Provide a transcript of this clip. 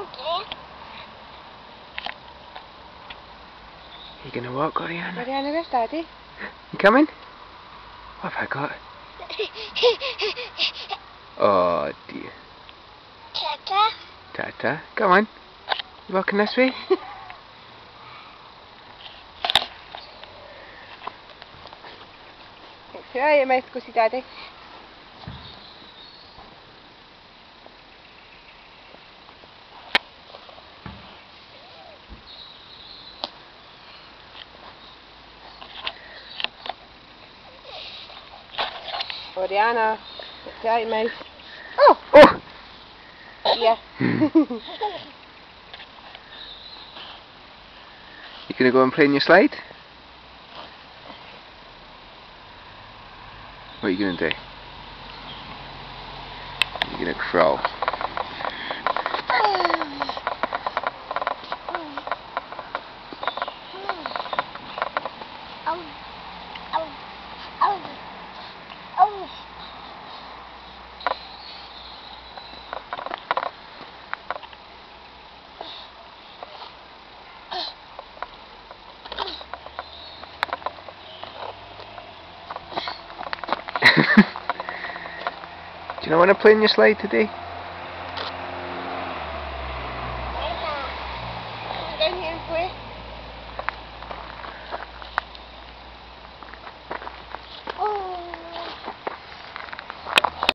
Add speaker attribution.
Speaker 1: You gonna walk, Oriana?
Speaker 2: Oriana, where's Daddy?
Speaker 1: You coming? What have I got? Oh dear.
Speaker 3: Tata.
Speaker 1: Tata, come on. You walking this way?
Speaker 2: Thanks. Right, you might go see Daddy. Oriana, it's right, mate. Oh!
Speaker 1: Oh!
Speaker 2: Yeah.
Speaker 1: You gonna go and play in your slide? What are you gonna do? You're gonna crawl. Do you not want to play in your slide today?